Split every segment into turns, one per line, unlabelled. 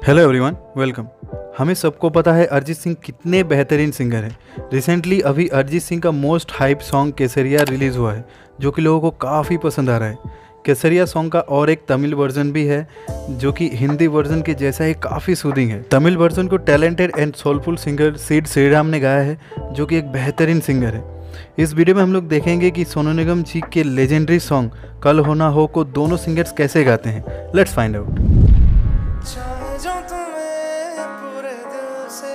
Hello everyone, welcome. हमें सबको पता है अरिजीत सिंह कितने बेहतरीन सिंगर हैं। रिसेंटली अभी अरिजीत सिंह का most hype song Kesariya release हुआ है, जो कि लोगों को काफ़ी पसंद आ रहा है। केसरिया सॉन्ग का और एक तमिल वर्जन भी है, जो कि हिंदी वर्जन के जैसा ही काफ़ी सूदिंग है। तमिल वर्जन को talented and soulful singer Sid Sriram ने गाया है, जो कि एक बेहतरीन सिंगर है। इस वीडियो में हम लोग देखेंगे कि सोनू निगम जी के लेजेंडरी सॉन्ग कल हो ना हो को दोनों सिंगर्स कैसे गाते हैं। Let's find out.
जो तुम्हें पूरे दिल से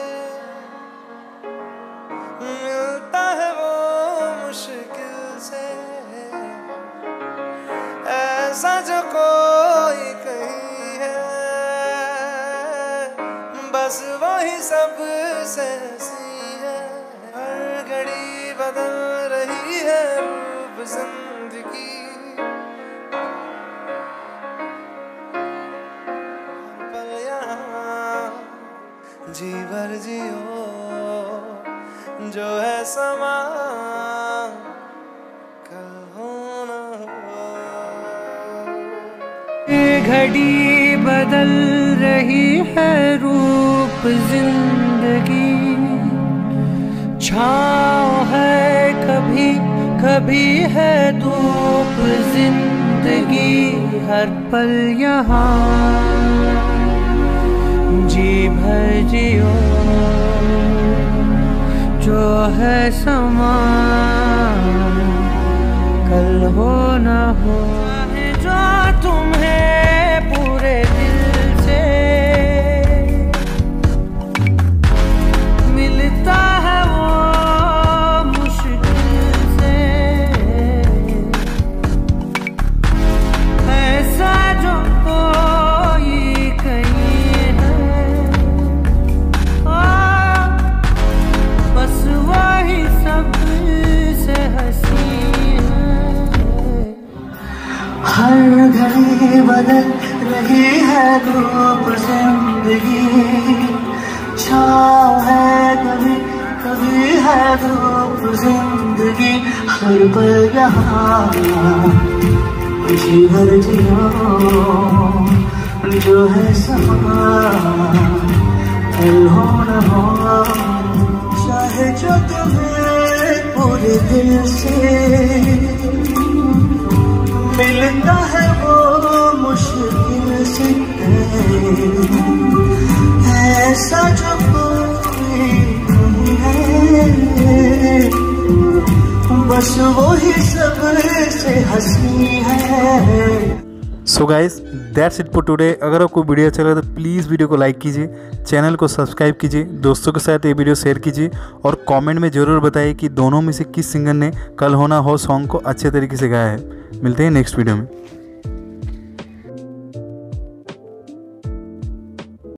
मिलता है वो मुश्किल से, ऐसा जो कोई कहीं है, बस वही सबसे हंसी है। हर घड़ी बदल रही है रूप जिंदगी, जी भर जियो जो है समा कल हो ना हो।
ये घड़ी बदल रही है रूप जिंदगी, छाँव है कभी कभी है धूप जिंदगी, हर पल यहाँ जी भर जियो जो है समा कल हो ना हो। जो तुम्हें पूरे दिल से मिलता है वो मुश्किल से, ऐसा जो कोई कहीं है, बस वही सबसे हंसी है।
हर घड़ी बदल रही है रूप जिंदगी, छाँव है कभी कभी है धूप जिंदगी, हर पल यहाँ जी भर जियो जो है समा कल हो न हो। चाहे जो तुम्हें पूरे दिल से मिलता है वो मुश्किल से, ऐसा जो कोई नहीं है, बस वो ही सबसे हंसी है।
So guys, that's it for today. अगर आपको वीडियो अच्छा लगा तो प्लीज़ वीडियो को लाइक कीजिए, चैनल को सब्सक्राइब कीजिए, दोस्तों के साथ ये वीडियो शेयर कीजिए और कमेंट में ज़रूर बताइए कि दोनों में से किस सिंगर ने कल हो ना हो सॉन्ग को अच्छे तरीके से गाया है। मिलते हैं नेक्स्ट वीडियो में।